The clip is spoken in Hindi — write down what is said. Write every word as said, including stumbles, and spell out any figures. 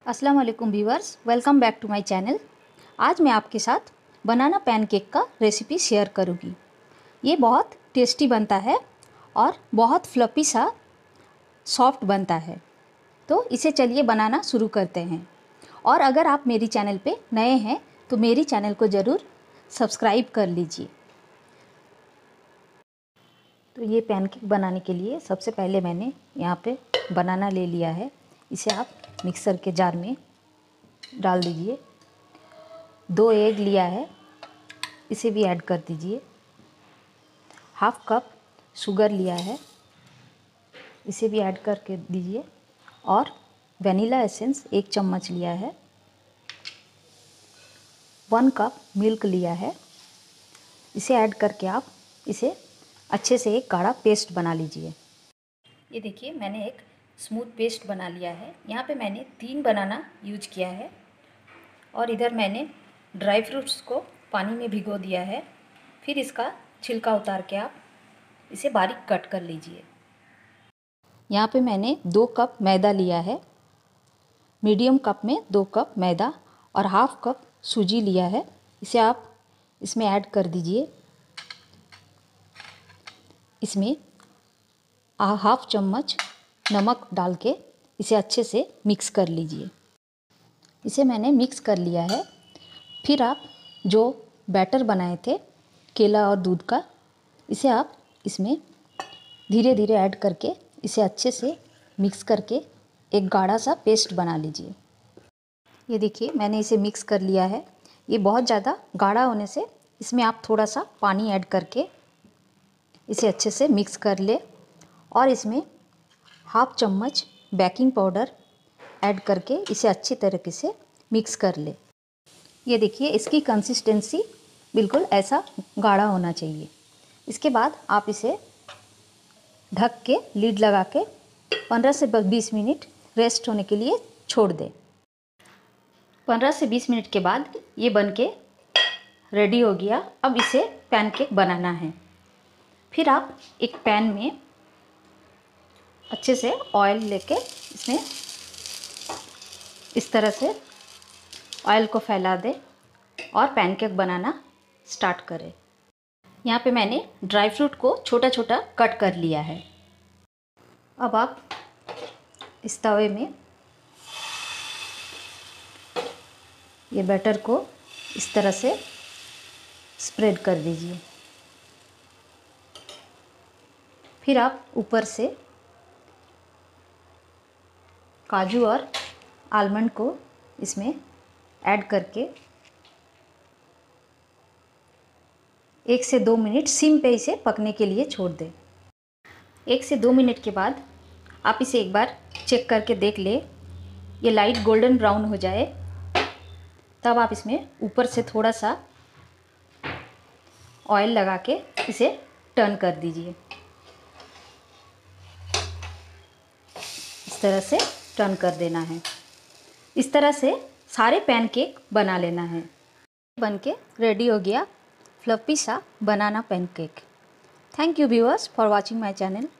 अस्सलाम वालेकुम viewers, welcome back to my channel. आज मैं आपके साथ बनाना पैनकेक का रेसिपी शेयर करूंगी। ये बहुत टेस्टी बनता है और बहुत फ्लफी सा सॉफ्ट बनता है। तो इसे चलिए बनाना शुरू करते हैं। और अगर आप मेरी चैनल पे नए हैं तो मेरी चैनल को ज़रूर सब्सक्राइब कर लीजिए। तो ये पैनकेक बनाने के लिए सबसे पहले मैंने यहाँ पे बनाना ले लिया है। इसे आप मिक्सर के जार में डाल दीजिए। दो एग लिया है, इसे भी ऐड कर दीजिए। हाफ कप शुगर लिया है, इसे भी ऐड करके दीजिए। और वनीला एसेंस एक चम्मच लिया है। वन कप मिल्क लिया है, इसे ऐड करके आप इसे अच्छे से एक गाढ़ा पेस्ट बना लीजिए। ये देखिए, मैंने एक स्मूथ पेस्ट बना लिया है। यहाँ पे मैंने तीन बनाना यूज किया है और इधर मैंने ड्राई फ्रूट्स को पानी में भिगो दिया है। फिर इसका छिलका उतार के आप इसे बारीक कट कर लीजिए। यहाँ पे मैंने दो कप मैदा लिया है। मीडियम कप में दो कप मैदा और हाफ कप सूजी लिया है। इसे आप इसमें ऐड कर दीजिए। इसमें हाफ चम्मच नमक डाल के इसे अच्छे से मिक्स कर लीजिए। इसे मैंने मिक्स कर लिया है। फिर आप जो बैटर बनाए थे केला और दूध का, इसे आप इसमें धीरे धीरे ऐड करके इसे अच्छे से मिक्स करके एक गाढ़ा सा पेस्ट बना लीजिए। ये देखिए, मैंने इसे मिक्स कर लिया है। ये बहुत ज़्यादा गाढ़ा होने से इसमें आप थोड़ा सा पानी ऐड करके इसे अच्छे से मिक्स कर ले और इसमें हाफ चम्मच बेकिंग पाउडर ऐड करके इसे अच्छी तरीके से मिक्स कर ले। ये देखिए, इसकी कंसिस्टेंसी बिल्कुल ऐसा गाढ़ा होना चाहिए। इसके बाद आप इसे ढक के लीड लगा के पंद्रह से बीस मिनट रेस्ट होने के लिए छोड़ दें। पंद्रह से बीस मिनट के बाद ये बनके रेडी हो गया। अब इसे पैनकेक बनाना है। फिर आप एक पैन में अच्छे से ऑयल लेके इसमें इस तरह से ऑयल को फैला दें और पैनकेक बनाना स्टार्ट करें। यहाँ पे मैंने ड्राई फ्रूट को छोटा छोटा कट कर लिया है। अब आप इस तवे में ये बैटर को इस तरह से स्प्रेड कर दीजिए। फिर आप ऊपर से काजू और आलमंड को इसमें ऐड करके एक से दो मिनट सिम पे इसे पकने के लिए छोड़ दें। एक से दो मिनट के बाद आप इसे एक बार चेक करके देख ले। ये लाइट गोल्डन ब्राउन हो जाए तब आप इसमें ऊपर से थोड़ा सा ऑयल लगा के इसे टर्न कर दीजिए। इस तरह से टर्न कर देना है। इस तरह से सारे पैनकेक बना लेना है। बनके रेडी हो गया फ्लफी सा banana pancake. Thank you viewers for watching my channel.